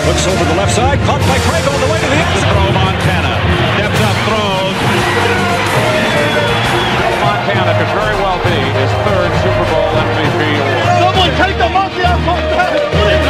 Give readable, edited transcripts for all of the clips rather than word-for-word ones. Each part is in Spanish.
Looks over the left side, caught by Craig on the way to the end zone. Throw Montana, steps up, throws. Montana could very well be his third Super Bowl MVP award. Someone take the monkey off Montana!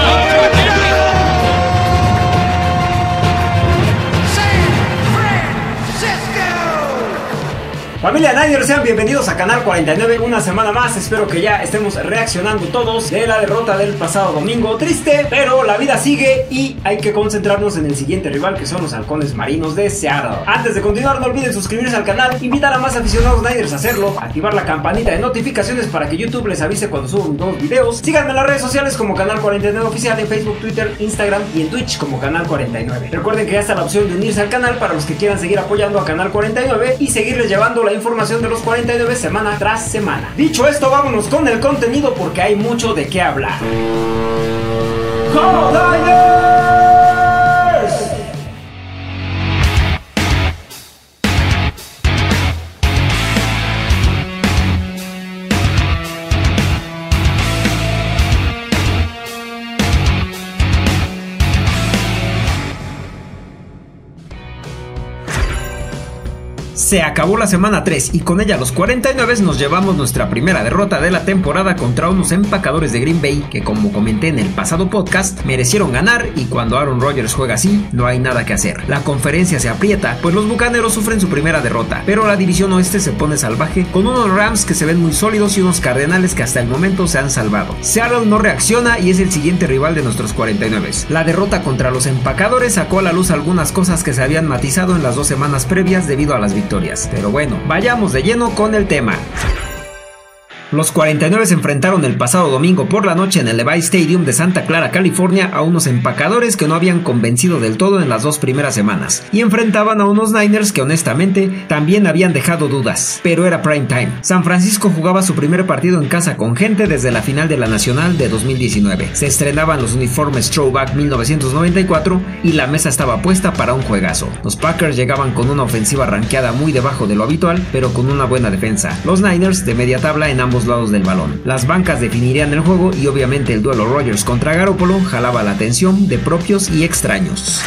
Familia Niners, sean bienvenidos a Canal 49, una semana más. Espero que ya estemos reaccionando todos de la derrota del pasado domingo. Triste, pero la vida sigue y hay que concentrarnos en el siguiente rival, que son los Halcones Marinos de Seattle. Antes de continuar, no olviden suscribirse al canal, invitar a más aficionados Niners a hacerlo, activar la campanita de notificaciones para que YouTube les avise cuando subo nuevos videos. Síganme en las redes sociales como Canal 49 Oficial, en Facebook, Twitter, Instagram y en Twitch como Canal 49. Recuerden que ya está la opción de unirse al canal para los que quieran seguir apoyando a Canal 49 y seguirles llevando la información de los 49 semana tras semana. Dicho esto, vámonos con el contenido porque hay mucho de qué hablar. ¡Go Niners! Se acabó la semana 3 y con ella los 49 nos llevamos nuestra primera derrota de la temporada contra unos empacadores de Green Bay que, como comenté en el pasado podcast, merecieron ganar, y cuando Aaron Rodgers juega así, no hay nada que hacer. La conferencia se aprieta, pues los bucaneros sufren su primera derrota, pero la división oeste se pone salvaje con unos Rams que se ven muy sólidos y unos Cardenales que hasta el momento se han salvado. Seattle no reacciona y es el siguiente rival de nuestros 49. La derrota contra los empacadores sacó a la luz algunas cosas que se habían matizado en las 2 semanas previas debido a las victorias. Pero bueno, vayamos de lleno con el tema. Los 49 se enfrentaron el pasado domingo por la noche en el Levi Stadium de Santa Clara, California, a unos empacadores que no habían convencido del todo en las 2 primeras semanas, y enfrentaban a unos Niners que honestamente también habían dejado dudas, pero era prime time. San Francisco jugaba su primer partido en casa con gente desde la final de la Nacional de 2019. Se estrenaban los uniformes Throwback 1994 y la mesa estaba puesta para un juegazo. Los Packers llegaban con una ofensiva rankeada muy debajo de lo habitual, pero con una buena defensa. Los Niners de media tabla en ambos lados del balón. Las bancas definirían el juego y obviamente el duelo Rodgers contra Garoppolo jalaba la atención de propios y extraños.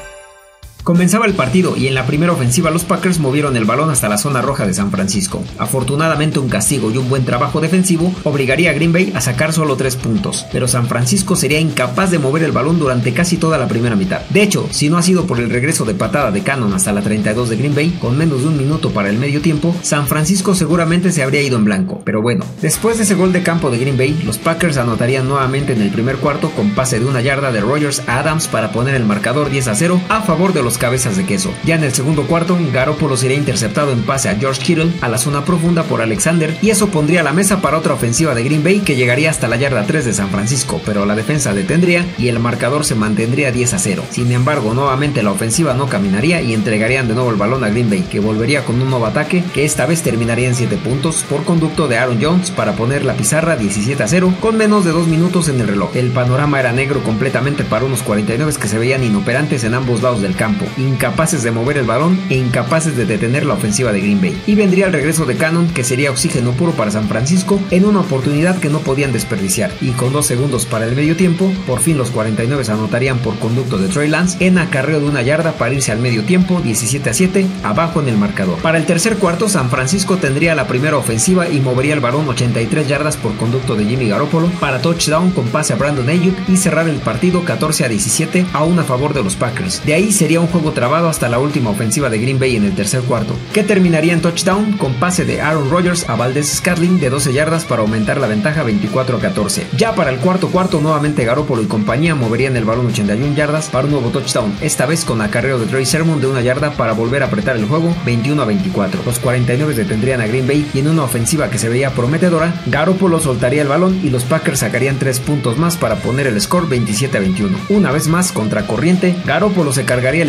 Comenzaba el partido y en la primera ofensiva los Packers movieron el balón hasta la zona roja de San Francisco. Afortunadamente un castigo y un buen trabajo defensivo obligaría a Green Bay a sacar solo 3 puntos, pero San Francisco sería incapaz de mover el balón durante casi toda la primera mitad. De hecho, si no ha sido por el regreso de patada de Cannon hasta la 32 de Green Bay, con menos de un minuto para el medio tiempo, San Francisco seguramente se habría ido en blanco. Pero bueno, después de ese gol de campo de Green Bay, los Packers anotarían nuevamente en el primer cuarto con pase de 1 yarda de Rodgers a Adams para poner el marcador 10-0 a favor de los cabezas de queso. Ya en el segundo cuarto, Garoppolo sería interceptado en pase a George Kittle a la zona profunda por Alexander, y eso pondría la mesa para otra ofensiva de Green Bay que llegaría hasta la yarda 3 de San Francisco, pero la defensa detendría y el marcador se mantendría 10-0. Sin embargo, nuevamente la ofensiva no caminaría y entregarían de nuevo el balón a Green Bay, que volvería con un nuevo ataque que esta vez terminaría en 7 puntos por conducto de Aaron Jones para poner la pizarra 17-0 con menos de 2 minutos en el reloj. El panorama era negro completamente para unos 49 que se veían inoperantes en ambos lados del campo, incapaces de mover el balón e incapaces de detener la ofensiva de Green Bay. Y vendría el regreso de Cannon, que sería oxígeno puro para San Francisco en una oportunidad que no podían desperdiciar. Y con 2 segundos para el medio tiempo, por fin los 49 anotarían por conducto de Trey Lance en acarreo de 1 yarda para irse al medio tiempo 17-7 abajo en el marcador. Para el tercer cuarto, San Francisco tendría la primera ofensiva y movería el balón 83 yardas por conducto de Jimmy Garoppolo para touchdown con pase a Brandon Ayuk y cerrar el partido 14-17 aún a favor de los Packers. De ahí sería un juego trabado hasta la última ofensiva de Green Bay en el tercer cuarto, que terminaría en touchdown con pase de Aaron Rodgers a Valdez-Scantling de 12 yardas para aumentar la ventaja 24-14. Ya para el cuarto nuevamente Garoppolo y compañía moverían el balón 81 yardas para un nuevo touchdown, esta vez con acarreo de Trey Sermon de 1 yarda para volver a apretar el juego 21-24. Los 49 detendrían a Green Bay y en una ofensiva que se veía prometedora, Garoppolo soltaría el balón y los Packers sacarían 3 puntos más para poner el score 27-21. Una vez más, contra corriente, Garoppolo se cargaría el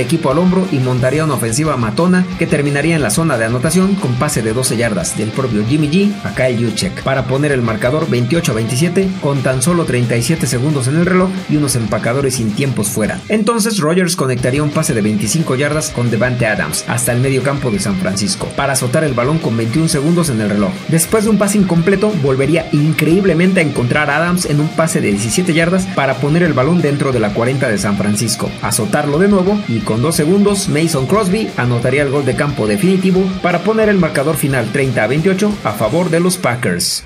equipo al hombro y montaría una ofensiva matona que terminaría en la zona de anotación con pase de 12 yardas del propio Jimmy G a Kyle Juszczyk para poner el marcador 28-27 con tan solo 37 segundos en el reloj y unos empacadores sin tiempos fuera. Entonces Rodgers conectaría un pase de 25 yardas con Davante Adams hasta el medio campo de San Francisco para azotar el balón con 21 segundos en el reloj. Después de un pase incompleto, volvería increíblemente a encontrar a Adams en un pase de 17 yardas para poner el balón dentro de la 40 de San Francisco, azotarlo de nuevo y con 2 segundos Mason Crosby anotaría el gol de campo definitivo para poner el marcador final 30-28 a favor de los Packers.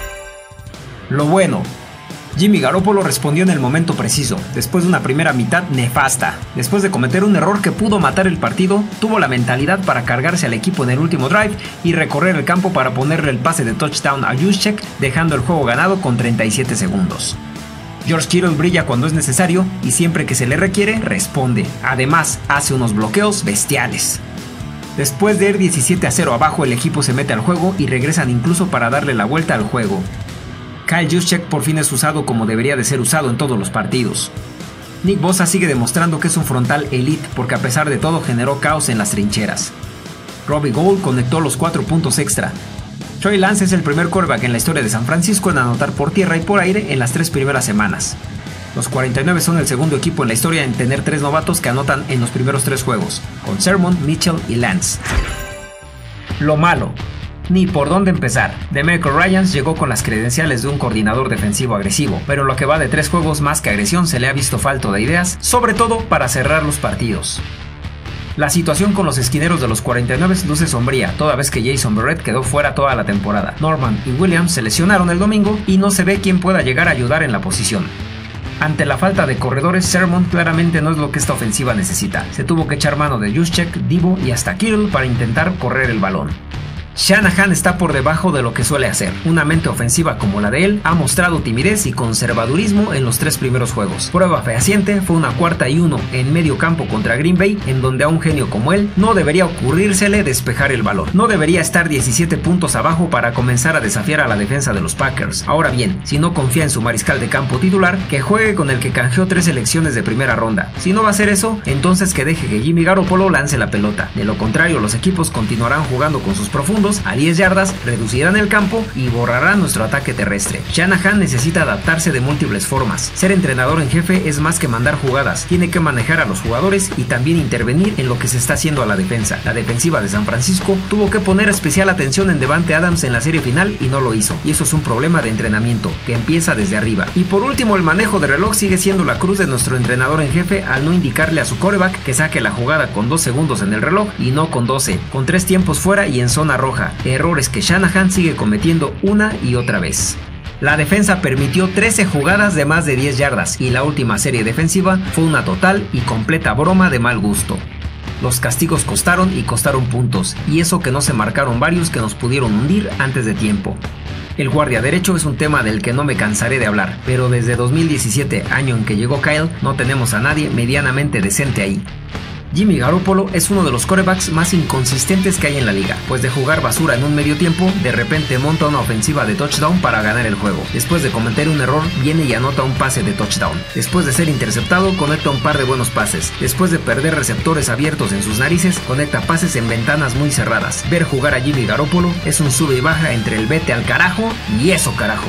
Lo bueno: Jimmy Garoppolo respondió en el momento preciso, después de una primera mitad nefasta. Después de cometer un error que pudo matar el partido, tuvo la mentalidad para cargarse al equipo en el último drive y recorrer el campo para ponerle el pase de touchdown a Juszczyk, dejando el juego ganado con 37 segundos. George Kittle brilla cuando es necesario y siempre que se le requiere, responde. Además, hace unos bloqueos bestiales. Después de ir 17-0 abajo, el equipo se mete al juego y regresan incluso para darle la vuelta al juego. Kyle Juszczyk por fin es usado como debería de ser usado en todos los partidos. Nick Bosa sigue demostrando que es un frontal elite porque a pesar de todo generó caos en las trincheras. Robbie Gould conectó los 4 puntos extra. Trey Lance es el primer quarterback en la historia de San Francisco en anotar por tierra y por aire en las 3 primeras semanas. Los 49 son el segundo equipo en la historia en tener 3 novatos que anotan en los primeros 3 juegos, con Sermon, Mitchell y Lance. Lo malo: ni por dónde empezar. DeMeco Ryans llegó con las credenciales de un coordinador defensivo agresivo, pero en lo que va de 3 juegos más que agresión se le ha visto falta de ideas, sobre todo para cerrar los partidos. La situación con los esquineros de los 49 luce sombría, toda vez que Jason Verrett quedó fuera toda la temporada. Norman y Williams se lesionaron el domingo y no se ve quién pueda llegar a ayudar en la posición. Ante la falta de corredores, Sermon claramente no es lo que esta ofensiva necesita. Se tuvo que echar mano de Juszczyk, Divo y hasta Kittle para intentar correr el balón. Shanahan está por debajo de lo que suele hacer. Una mente ofensiva como la de él ha mostrado timidez y conservadurismo en los 3 primeros juegos. Prueba fehaciente fue una 4ª y 1 en medio campo contra Green Bay, en donde a un genio como él no debería ocurrírsele despejar el balón. No debería estar 17 puntos abajo para comenzar a desafiar a la defensa de los Packers. Ahora bien, si no confía en su mariscal de campo titular, que juegue con el que canjeó 3 selecciones de primera ronda. Si no va a hacer eso, entonces que deje que Jimmy Garoppolo lance la pelota. De lo contrario, los equipos continuarán jugando con sus profundos a 10 yardas, reducirán el campo y borrarán nuestro ataque terrestre. Shanahan necesita adaptarse de múltiples formas. Ser entrenador en jefe es más que mandar jugadas, tiene que manejar a los jugadores y también intervenir en lo que se está haciendo a la defensa. La defensiva de San Francisco tuvo que poner especial atención en Davante Adams en la serie final y no lo hizo, y eso es un problema de entrenamiento que empieza desde arriba. Y por último, el manejo de reloj sigue siendo la cruz de nuestro entrenador en jefe al no indicarle a su quarterback que saque la jugada con 2 segundos en el reloj y no con 12, con 3 tiempos fuera y en zona roja. Errores que Shanahan sigue cometiendo una y otra vez. La defensa permitió 13 jugadas de más de 10 yardas y la última serie defensiva fue una total y completa broma de mal gusto. Los castigos costaron y costaron puntos, y eso que no se marcaron varios que nos pudieron hundir antes de tiempo. El guardia derecho es un tema del que no me cansaré de hablar, pero desde 2017, año en que llegó Kyle, no tenemos a nadie medianamente decente ahí. Jimmy Garoppolo es uno de los quarterbacks más inconsistentes que hay en la liga, pues de jugar basura en un medio tiempo, de repente monta una ofensiva de touchdown para ganar el juego. Después de cometer un error, viene y anota un pase de touchdown. Después de ser interceptado, conecta un par de buenos pases. Después de perder receptores abiertos en sus narices, conecta pases en ventanas muy cerradas. Ver jugar a Jimmy Garoppolo es un sube y baja entre el vete al carajo y eso carajo.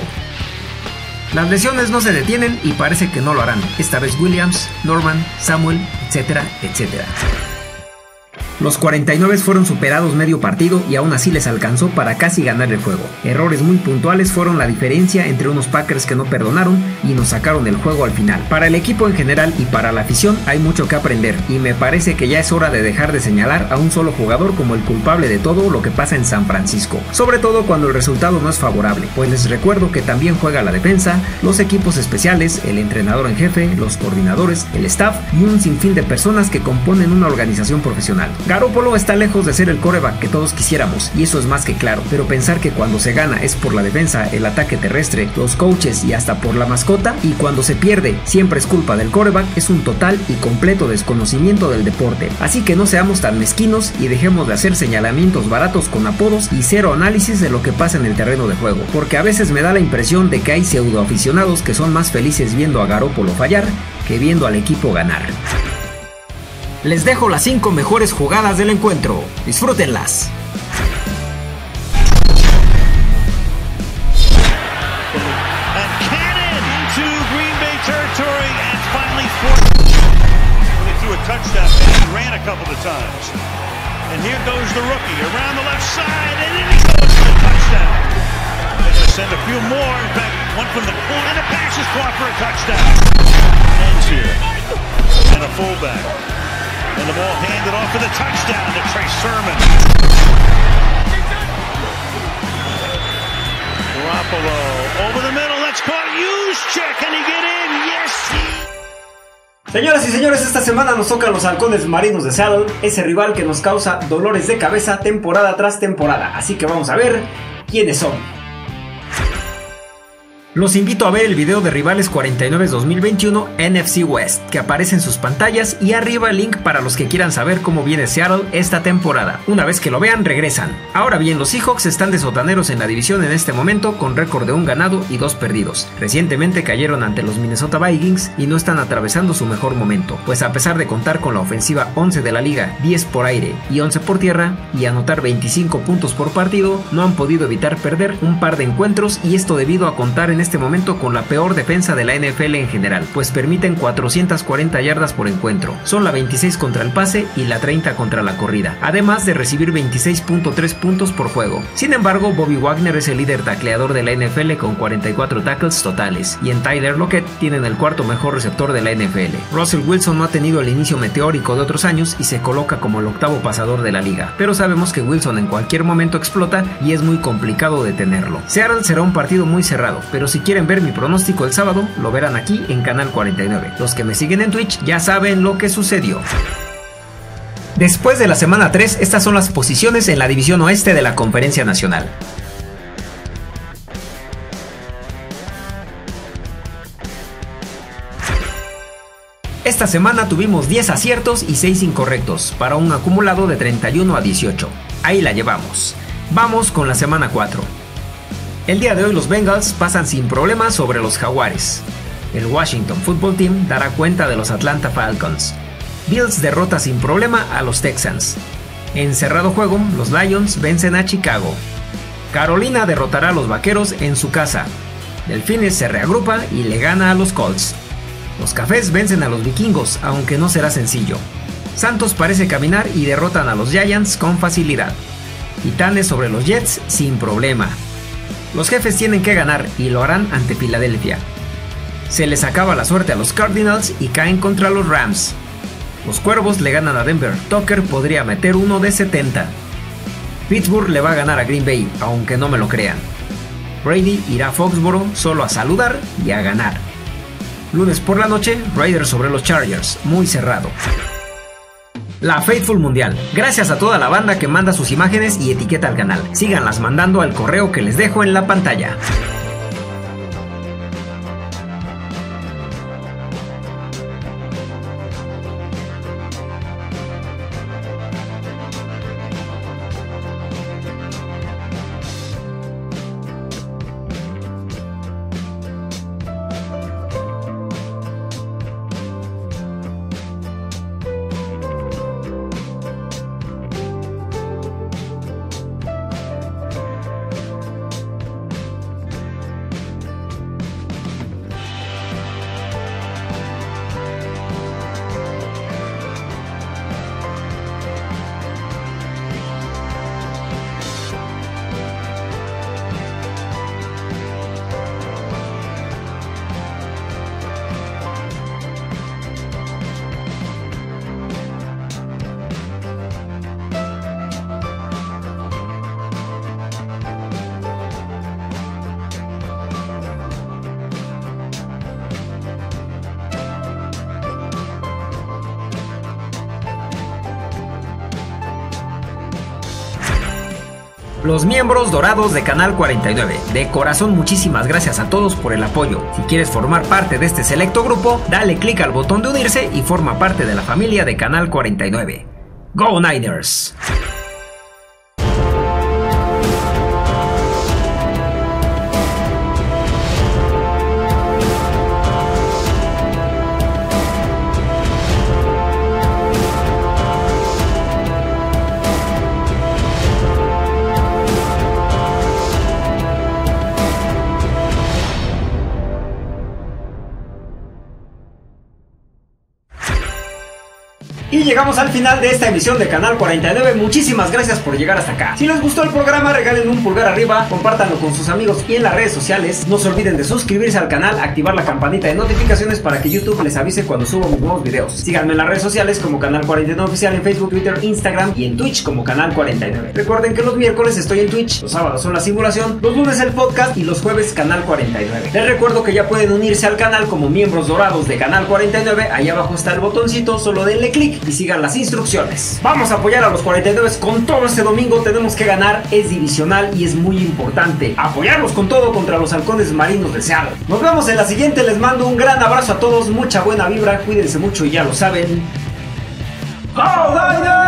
Las lesiones no se detienen y parece que no lo harán. Esta vez Williams, Norman, Samuel, etcétera, etcétera. Los 49 fueron superados medio partido y aún así les alcanzó para casi ganar el juego. Errores muy puntuales fueron la diferencia entre unos Packers que no perdonaron y nos sacaron del juego al final. Para el equipo en general y para la afición hay mucho que aprender y me parece que ya es hora de dejar de señalar a un solo jugador como el culpable de todo lo que pasa en San Francisco, sobre todo cuando el resultado no es favorable, pues les recuerdo que también juega la defensa, los equipos especiales, el entrenador en jefe, los coordinadores, el staff y un sinfín de personas que componen una organización profesional. Garoppolo está lejos de ser el quarterback que todos quisiéramos, y eso es más que claro, pero pensar que cuando se gana es por la defensa, el ataque terrestre, los coaches y hasta por la mascota, y cuando se pierde siempre es culpa del quarterback, es un total y completo desconocimiento del deporte. Así que no seamos tan mezquinos y dejemos de hacer señalamientos baratos con apodos y cero análisis de lo que pasa en el terreno de juego, porque a veces me da la impresión de que hay pseudo aficionados que son más felices viendo a Garoppolo fallar que viendo al equipo ganar. Les dejo las 5 mejores jugadas del encuentro. Disfrútenlas. Touchdown, and he ran a couple of times. And here goes the rookie around the left side, and then he goes for the touchdown. They're going to send a few more. In fact, one from the corner, and the pass is caught for a touchdown. Ends here, and a fullback. And the ball handed off for the touchdown to Trey Sermon. Garoppolo over the middle, that's caught. Juszczyk, and he get in. Yes, Señoras y señores, esta semana nos tocan los halcones marinos de Seattle, ese rival que nos causa dolores de cabeza temporada tras temporada. Así que vamos a ver quiénes son. Los invito a ver el video de Rivales 49 2021 NFC West, que aparece en sus pantallas, y arriba el link para los que quieran saber cómo viene Seattle esta temporada. Una vez que lo vean, regresan. Ahora bien, los Seahawks están de sotaneros en la división en este momento, con récord de 1 ganado y 2 perdidos. Recientemente cayeron ante los Minnesota Vikings y no están atravesando su mejor momento, pues a pesar de contar con la ofensiva 11 de la liga, 10 por aire y 11 por tierra, y anotar 25 puntos por partido, no han podido evitar perder un par de encuentros, y esto debido a contar en este momento con la peor defensa de la NFL en general, pues permiten 440 yardas por encuentro. Son la 26 contra el pase y la 30 contra la corrida, además de recibir 26.3 puntos por juego. Sin embargo, Bobby Wagner es el líder tacleador de la NFL con 44 tackles totales, y en Tyler Lockett tienen el cuarto mejor receptor de la NFL. Russell Wilson no ha tenido el inicio meteórico de otros años y se coloca como el octavo pasador de la liga, pero sabemos que Wilson en cualquier momento explota y es muy complicado detenerlo. Seattle será un partido muy cerrado, pero si quieren ver mi pronóstico el sábado, lo verán aquí en Canal 49. Los que me siguen en Twitch ya saben lo que sucedió. Después de la semana 3, estas son las posiciones en la división oeste de la Conferencia Nacional. Esta semana tuvimos 10 aciertos y 6 incorrectos, para un acumulado de 31 a 18. Ahí la llevamos. Vamos con la semana 4. El día de hoy los Bengals pasan sin problemas sobre los Jaguares. El Washington Football Team dará cuenta de los Atlanta Falcons. Bills derrota sin problema a los Texans. En cerrado juego, los Lions vencen a Chicago. Carolina derrotará a los Vaqueros en su casa. Delfines se reagrupa y le gana a los Colts. Los Cafés vencen a los Vikingos, aunque no será sencillo. Santos parece caminar y derrotan a los Giants con facilidad. Titanes sobre los Jets sin problema. Los Jefes tienen que ganar y lo harán ante Filadelfia. Se les acaba la suerte a los Cardinals y caen contra los Rams. Los Cuervos le ganan a Denver. Tucker podría meter uno de 70. Pittsburgh le va a ganar a Green Bay, aunque no me lo crean. Brady irá a Foxboro solo a saludar y a ganar. Lunes por la noche, Raiders sobre los Chargers, muy cerrado. La Faithful Mundial. Gracias a toda la banda que manda sus imágenes y etiqueta al canal. Síganlas mandando al correo que les dejo en la pantalla. Los miembros dorados de Canal 49. De corazón, muchísimas gracias a todos por el apoyo. Si quieres formar parte de este selecto grupo, dale clic al botón de unirse y forma parte de la familia de Canal 49. ¡Go Niners! Y llegamos al final de esta emisión de Canal 49. Muchísimas gracias por llegar hasta acá. Si les gustó el programa, regalen un pulgar arriba, compártanlo con sus amigos y en las redes sociales. No se olviden de suscribirse al canal, activar la campanita de notificaciones para que YouTube les avise cuando subo mis nuevos videos. Síganme en las redes sociales como Canal 49 Oficial en Facebook, Twitter, Instagram y en Twitch como Canal 49. Recuerden que los miércoles estoy en Twitch, los sábados son la simulación, los lunes el podcast y los jueves Canal 49. Les recuerdo que ya pueden unirse al canal como miembros dorados de Canal 49. Ahí abajo está el botoncito, solo denle clic y sigan las instrucciones. Vamos a apoyar a los 49 con todo este domingo. Tenemos que ganar, es divisional y es muy importante apoyarlos con todo contra los halcones marinos de Seattle. Nos vemos en la siguiente, les mando un gran abrazo a todos, mucha buena vibra, cuídense mucho y ya lo saben. ¡Go Niners!